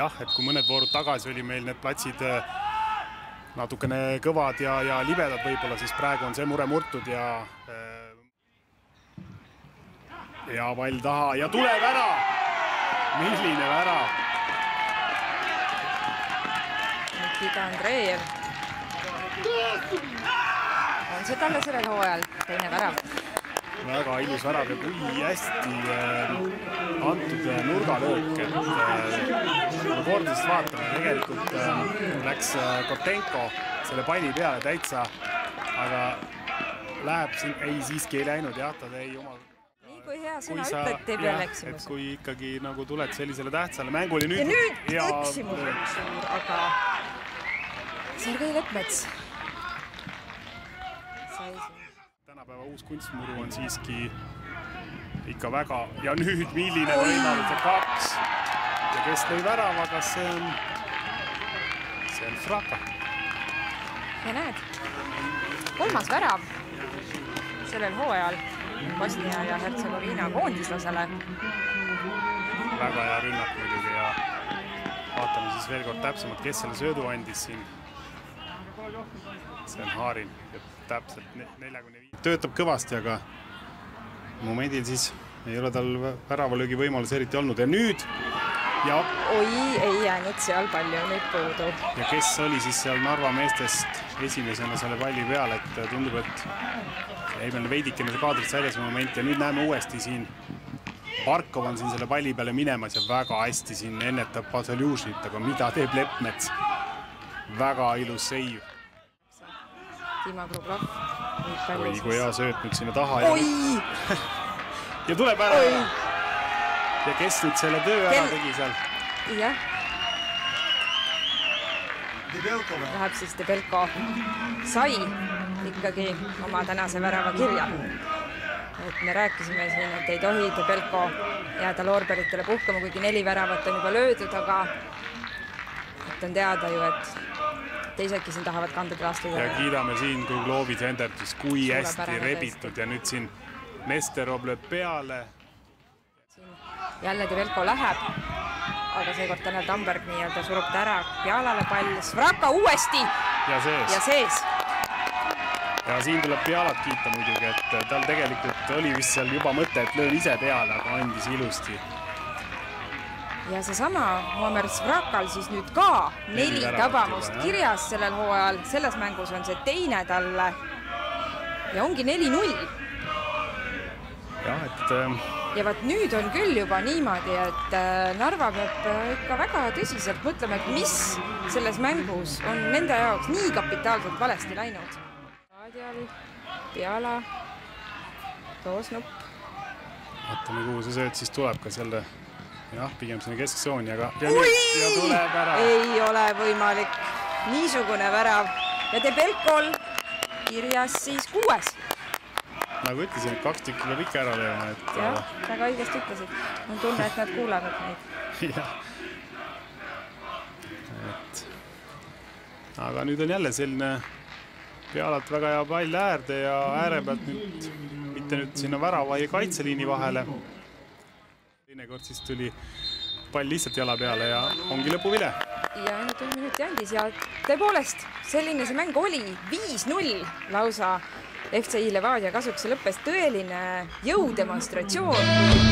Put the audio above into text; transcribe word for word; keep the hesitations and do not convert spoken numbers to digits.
jah, et kui mõned voorud tagasi oli meil need platsid natukene kõvad ja, ja libedad võib-olla, siis praegu on see mure murtud ja ja pall taha ja tuleb ära! Milline värav! Nikita Andreev. On see talle sellel hooajal teine värav? Väga ilus värav ja kui hästi antud nurgalöök, et kui kordadest vaatame, tegelikult läks Kotenko selle palli peale täitsa, aga läheb siin, ei siiski ei läinud, jah, ta ei oma... Nii kui hea sõna ütled, teeb jälle eksimus. Kui ikkagi nagu tuled sellisele tähtsale mängule nüüd... Ja nüüd eksimus on suur, aga Sergei Leppmets sai siin. Tänapäeva uus kunstmuru on siiski ikka väga... Ja nüüd milline võimalus ja kaks. Ja kes lõi värava, kas see on... See on Fraka. Ja näed, kolmas värav sellel hooajal Bosnia ja Hertsegoviina koondislasele. Väga hea rünnak muidugi ja vaatame siis veel kord täpsemalt, kes selle söödu andis siin. See on Haarin, täpselt neljakümne viis. Töötab kõvasti, aga momendil siis ei ole tal väravalöögi võimalus eriti olnud. Ja nüüd... Ja... Oi, ei jäänud seal palju nüüd puudu. Ja kes oli siis seal Narva meestest esimesena selle palli peal, et tundub, et ei meil veidikene see kaadrist väljas moment ja nüüd näeme uuesti siin. Barkov on siin selle palli peale minemas ja väga hästi siin ennetab Basaljušnit, aga mida teeb Leppmets? Väga ilus seiv. Dima Kruglov. Oi, kui hea sööt nüüd sinna taha. Oi! Ja tuleb ära. Ja kes nüüd selle töö ära tegi seal? Jah. Läheb siis Debelko. Sai ikkagi oma tänase värava kirja. Et me rääkisime siin, et ei tohi Debelko jääda loorberitele puhkama, kuigi neli väravat on juba löödud, aga et on teada ju, et teisedki siin tahavad kandadele astuda. Ja kiidame siin Kruglovi sendertis, kui hästi rebitud ja nüüd siin Nesterov lööb peale. Jälle Debelko läheb, aga seekord Tanel Tamberg nii-öelda surub ta ära Pialale pall. Svraka uuesti ja sees. Ja sees. Ja siin tuleb Pialat kiita muidugi, et tal tegelikult oli vist seal juba mõte, et löön ise peale, aga andis ilusti. Ja see sama Muamer Svrakal siis nüüd ka neli tabamust kirjas sellel hooajal. Selles mängus on see teine talle ja ongi neli null. Jah, et... Ja vaat nüüd on küll juba niimoodi, et Narva peab ikka väga tõsiselt mõtlema, et mis selles mängus on nende jaoks nii kapitaalselt valesti läinud. Adjal, Piala, Toosnupp. Vaatame, kuhu see sööt siis tuleb ka selle, jah, pigem sinna kesksooni, aga ja, Ui! ja tuleb ära. Ei ole võimalik niisugune värav ja Debelkol kirjas siis kuues. Nagu ütlesin, et kaks tükki peab ikka ära lööma. Et... Jah, väga õigesti ütlesid. On tunne, et nad kuulevad neid. Jah. Et... Aga nüüd on jälle selline Pialalt väga hea pall äärde ja ääre pealt nüüd, mitte nüüd sinna värava ja kaitseliini vahele. Teine kord siis tuli pall lihtsalt jala peale ja ongi lõpuvile. Ja ainult ühe minuti andis ja tõepoolest selline see mäng oli viis null lausa F C I Levadia kasuks lõppes tõeline jõudemonstratsioon.